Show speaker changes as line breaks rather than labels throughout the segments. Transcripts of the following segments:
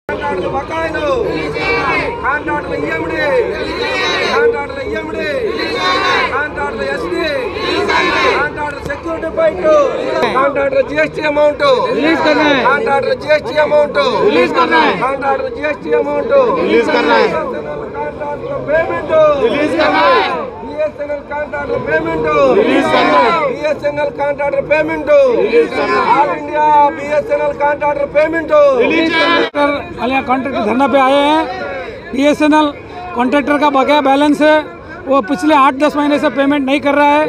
Contractor బకాయిలు contractor EMD contractor EMD contractor SD contractor security ఫైట్ contractor GST amount release करना है contractor GST amount release करना है कांट्रैक्टर जीएसटी अमाउंट रिलीज करना है कांट्रैक्टर पेमेंट रिलीज करना है बीएसएनएल कांट्रैक्टर पेमेंट रिलीज करना है बीएसएनएल कांट्रैक्टर पेमेंट रिलीज करना है all India BSNL contractor payment release करना है
कॉन्ट्रैक्टर धरना पे आए हैं। बीएसएनएल कॉन्ट्रैक्टर का बकाया बैलेंस है, वो पिछले 8-10 महीने से पेमेंट नहीं कर रहा है।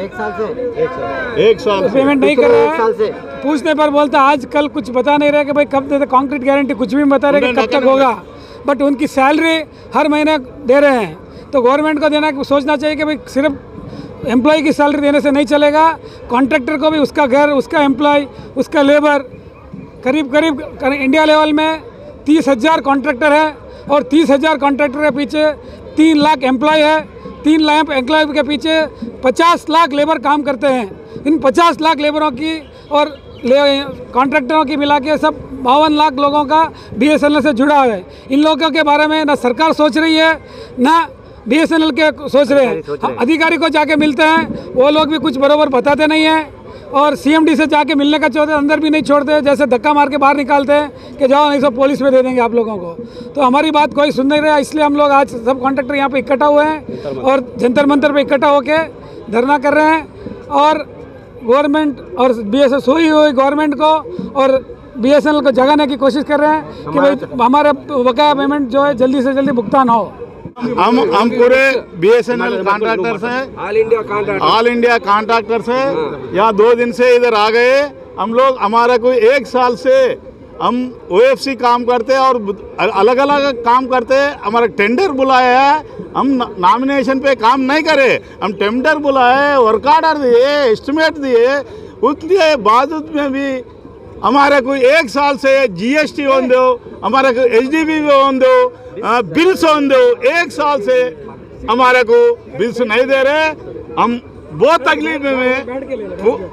एक साल से
पेमेंट नहीं कर रहा है। पूछने पर बोलता आज कल कुछ बता नहीं रहे कि भाई कब देते, कंक्रीट गारंटी कुछ भी बता रहे कि कब तक होगा, बट उनकी सैलरी हर महीने दे रहे हैं। तो गवर्नमेंट को देना सोचना चाहिए कि भाई सिर्फ एम्प्लॉय की सैलरी देने से नहीं चलेगा, कॉन्ट्रैक्टर को भी उसका घर, उसका एम्प्लॉय, उसका लेबर, करीब इंडिया लेवल में 30,000 कॉन्ट्रैक्टर है और 30,000 कॉन्ट्रैक्टर के पीछे 3 लाख एम्प्लॉय है। 3 लाख एम्प्लॉय के पीछे 50 लाख लेबर काम करते हैं। इन 50 लाख लेबरों की और कॉन्ट्रैक्टरों की मिला के सब 52 लाख लोगों का बीएसएनएल से जुड़ा है। इन लोगों के बारे में ना सरकार सोच रही है ना बीएसएनएल के सोच रहे हैं। हम अधिकारी को जाके मिलते हैं, वो लोग भी कुछ बराबर बताते नहीं हैं और सीएमडी से जाके मिलने का चाहते अंदर भी नहीं छोड़ते, जैसे धक्का मार के बाहर निकालते हैं कि जाओ नहीं तो पुलिस में दे देंगे आप लोगों को। तो हमारी बात कोई सुन नहीं रहा, इसलिए हम लोग आज सब कॉन्ट्रैक्टर यहाँ पे इकट्ठा हुए हैं और जंतर मंतर पे इकट्ठा होके धरना कर रहे हैं और गवर्नमेंट और बीएसएनएल सोई हुई गवर्नमेंट को और बीएसएनएल को जगाने की कोशिश कर रहे हैं कि भाई हमारे बकाया पेमेंट जो है जल्दी से जल्दी भुगतान हो।
हम पूरे बीएसएनएल कॉन्ट्रैक्टर्स हैं, ऑल इंडिया कॉन्ट्रैक्टर्स हैं। यहाँ 2 दिन से इधर आ गए हम लोग। हमारा कोई 1 साल से हम ओएफसी काम करते हैं और अलग अलग काम करते हैं। हमारा टेंडर बुलाया है, हम नॉमिनेशन पे काम नहीं करे, हम टेंडर बुलाए, वर्क ऑर्डर दिए, एस्टिमेट दिए, उसके बावजूद में भी हमारे कोई 1 साल से जीएसटी होन दो, हमारे को एचडीबी होन दो, बिल्स होन दो, 1 साल से हमारे को बिल्स नहीं दे रहे। हम बहुत तकलीफ में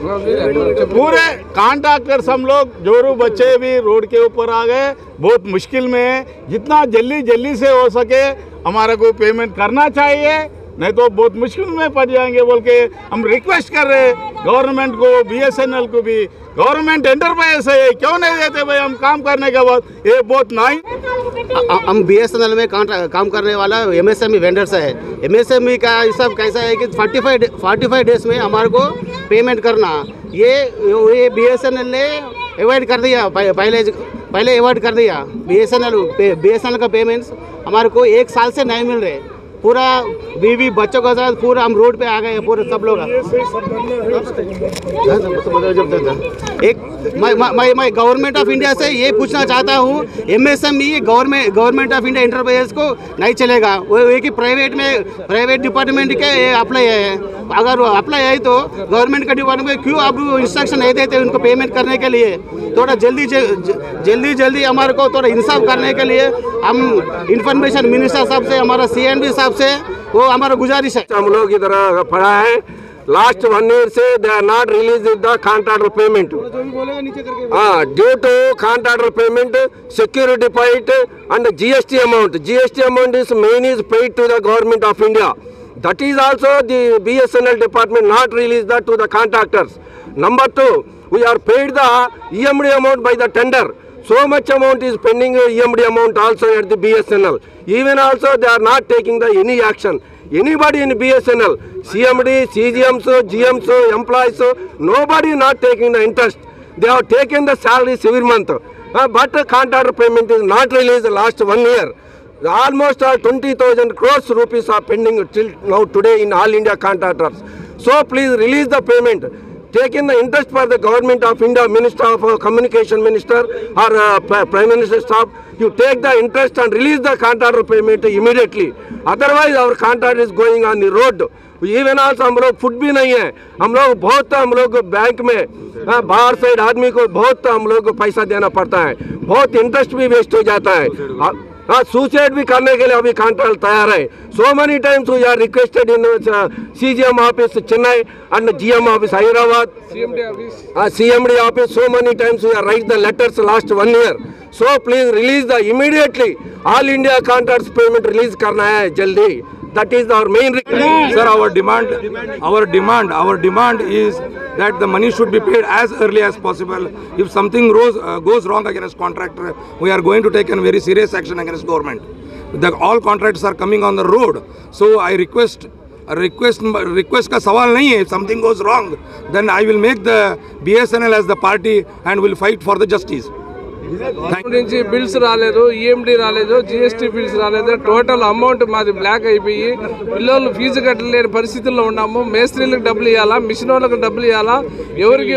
पूरे कॉन्ट्रैक्टर्स हम लोग जोरू बच्चे भी रोड के ऊपर आ गए, बहुत मुश्किल में। जितना जल्दी से हो सके हमारे को पेमेंट करना चाहिए, नहीं तो बहुत मुश्किल में पड़ जाएंगे बोल के हम रिक्वेस्ट कर रहे हैं गवर्नमेंट को, बीएसएनएल को भी। गवर्नमेंट एंटरप्राइज है, क्यों नहीं देते भाई हम काम करने के बाद? ये बहुत नहीं।
हम बीएसएनएल में काम करने वाला एमएसएमई वेंडर्स है। एमएसएमई का हिसाब कैसा है कि 45 डेज में हमारे को पेमेंट करना, ये बीएसएनएल ने अवॉइड कर दिया। पहले अवॉइड कर दिया। बीएसएनएल का पेमेंट्स हमारे को 1 साल से नहीं मिल रहे। पूरा बीवी बच्चों के साथ पूरा हम रोड पे आ गए, पूरे सब लोग। एक मैं गवर्नमेंट ऑफ इंडिया से ये पूछना चाहता हूँ, MSME government of India enterprises को नहीं चलेगा, वो एक ही प्राइवेट डिपार्टमेंट के अप्लाई है। अगर अप्लाई है तो गवर्नमेंट का डिपार्टमेंट क्यों आप इंस्ट्रक्शन नहीं देते उनको पेमेंट करने के लिए? थोड़ा जल्दी हमारे को थोड़ा इंसाफ करने के लिए हम इंफॉर्मेशन मिनिस्टर साहब से, हमारा सीएनबी साहब से वो हमारा गुजारिश है।
हम लोग इधर पड़ा है लास्ट 1 year से they are not released the contractor payment. Due to contractor payment, security fight and GST amount. GST amount is main is paid to the government of India. That is also the BSNL department not released that to the contractors. Number 2, we are paid the EMD amount by the tender. So much amount is pending EMD amount also at the BSNL. Even also they are not taking the any action. Anybody in BSNL, CMD, CGMs, GMs, employees, nobody not taking the interest. They have taken the salary every month. But contractor payment is not released last 1 year. Almost 20,000 crores rupees are pending till now today in all India contractors. So please release the payment. Take in the interest for the government of India, Minister of Communication Minister or Prime Minister staff. You take the interest and release the contractor payment immediately. Otherwise our contract is going on the road. Even also हम लोग foot भी नहीं है, हम लोग bank में बाहर side आदमी को बहुत हम लोग को पैसा देना पड़ता है, बहुत इंटरेस्ट भी वेस्ट हो जाता है। हाँ, सुसाइड भी करने के लिए अभी कॉन्ट्रैक्ट तैयार है. So many times we are requested in CGM office Chennai and GM office Hyderabad, CMD office. So many times we are write the letters last 1 year. So please release the immediately all India contracts payment release करना है जल्दी. That is our main request.
Sir, our demand is that the money should be paid as early as possible. If something goes wrong against contractor, we are going to take a very serious action against government. All contractors are coming on the road. So I request का सवाल नहीं है. If something goes wrong, then I will make the BSNL as the party and will fight for the justice.
నుంచి bills రాలేదు, EMD రాలేదు, GST bills రాలేదు. Total amount మాది block అయిపోయి పిల్లలు ఫీజు కట్టలేని పరిస్థితుల్లో ఉన్నాము. మేస్త్రీలకు డబ్బులు ఇవ్వాలా, మిషన్ వాళ్ళకి డబ్బులు ఇవ్వాలా, ఎవరికి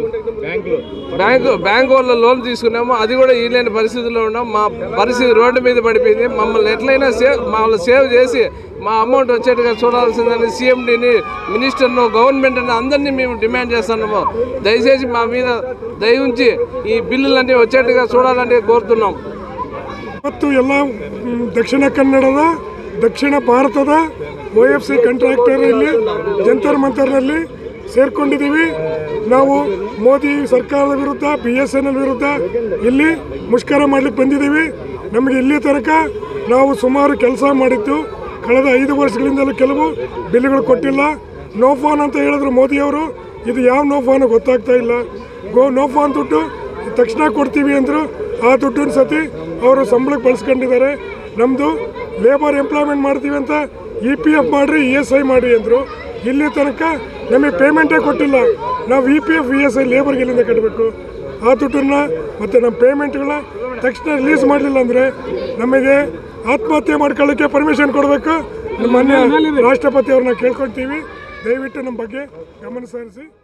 బ్యాంకు వాళ్ళ లోన్ తీసుకున్నాము, అది కూడా ఇవ్వలేని పరిస్థితుల్లో ఉన్నాం. మా పరిస్థితి రోడ్డు మీద పడిపోయింది. మమ్మల్ని ఎట్లయినా మమ్మల్ని సేవ్ చేసి మా అమౌంట్ వచ్చేట్టుగా చూడాల్సిందని సీఎండీని, మినిస్టర్ను, గవర్నమెంట్ అందరినీ మేము డిమాండ్ చేస్తున్నాము. దయచేసి మా మీద దయ ఉంచి ఈ బిల్లులన్నీ వచ్చేట్టుగా చూడాలని కోరుతున్నాం.
ಇವತ್ತು ಎಲ್ಲ ದಕ್ಷಿಣ ಕನ್ನಡದ, ದಕ್ಷಿಣ ಭಾರತದ OFC ಕಾಂಟ್ರಾಕ್ಟರ್ ಇಲ್ಲಿ ಜಂತರ್ ಮಂತರ್ನಲ್ಲಿ ಸೇರ್ಕೊಂಡಿದ್ದೀವಿ. ನಾವು ಮೋದಿ ಸರ್ಕಾರದ ವಿರುದ್ಧ, BSNL ವಿರುದ್ಧ ಇಲ್ಲಿ ಮುಷ್ಕರ ಮಾಡಲಿಕ್ಕೆ ಬಂದಿದ್ದೀವಿ. ನಮಗೆ ಇಲ್ಲಿ ತನಕ ನಾವು ಸುಮಾರು ಕೆಲಸ ಮಾಡಿದ್ದು ಕಳೆದ 5 ವರ್ಷಗಳಿಂದಲೂ ಕೆಲವು ಬಿಲ್ಗಳು ಕೊಟ್ಟಿಲ್ಲ. ನೋ ಫೋನ್ ಅಂತ ಹೇಳಿದ್ರು ಮೋದಿಯವರು. ಇದು ಯಾವ ನೋ ಫೋನ್ ಗೊತ್ತಾಗ್ತಾ ಇಲ್ಲ. ನೋ ಫೋನ್ ದುಡ್ಡು ತಕ್ಷಣ ಕೊಡ್ತೀವಿ ಅಂದರು. ಆ ದುಡ್ಡನ್ನು ಸತಿ ಅವರು ಸಂಬಳಕ್ಕೆ ಬಳಸ್ಕೊಂಡಿದ್ದಾರೆ. ನಮ್ಮದು ಲೇಬರ್ ಎಂಪ್ಲಾಯ್ಮೆಂಟ್ ಮಾಡ್ತೀವಿ ಅಂತ EPF ಮಾಡಿರಿ, ESI ಮಾಡಿರಿ ಅಂದರು. ಇಲ್ಲಿ ತನಕ ನಮಗೆ ಪೇಮೆಂಟೇ ಕೊಟ್ಟಿಲ್ಲ. ನಾವು EPF ESI ಲೇಬರ್ಗೆ ಎಲ್ಲಿಂದ ಕಟ್ಟಬೇಕು? ಆ ದುಡ್ಡನ್ನು ಮತ್ತು ನಮ್ಮ ಪೇಮೆಂಟ್ಗಳ ತಕ್ಷಣ ರಿಲೀಸ್ ಮಾಡಲಿಲ್ಲ ಅಂದರೆ ನಮಗೆ ಆತ್ಮಹತ್ಯೆ ಮಾಡ್ಕೊಳ್ಳೋಕ್ಕೆ ಪರ್ಮಿಷನ್ ಕೊಡಬೇಕು. ಮಾನ್ಯ ರಾಷ್ಟ್ರಪತಿ ಅವ್ರನ್ನ ಕೇಳ್ಕೊಳ್ತೀವಿ, ದಯವಿಟ್ಟು ನಮ್ಮ ಬಗ್ಗೆ ಗಮನ ಹರಿಸಿ.